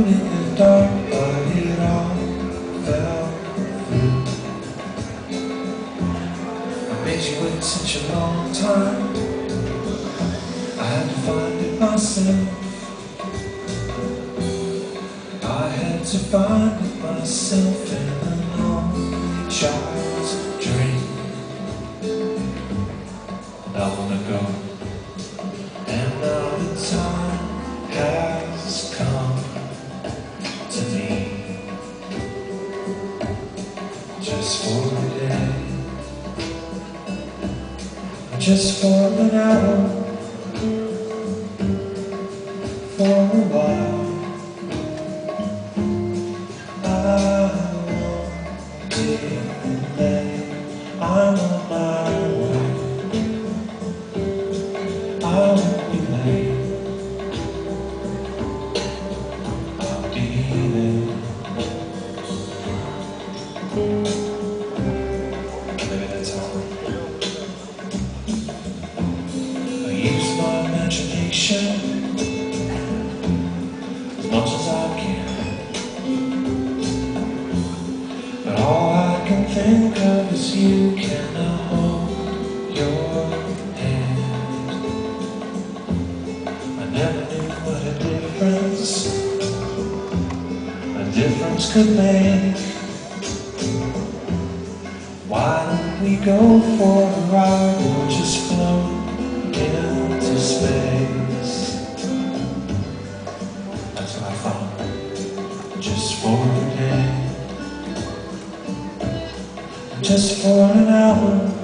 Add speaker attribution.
Speaker 1: moon in the dark, but it all fell through. I made you wait such a long time, I had to find it myself. I had to find it myself in a lonely child's dream. Long ago, and now the time has come to me, just for a day, just for an hour, for a while. I won't delay, I'm on my way, I won't be late, I'll be there. Maybe that's all. I use my imagination as much as I can, but all I can think of is you. Can I hold your hand? I never knew what a difference could make. Why don't we go for a ride or just float into space? That's what I thought, just for a day, just for an hour,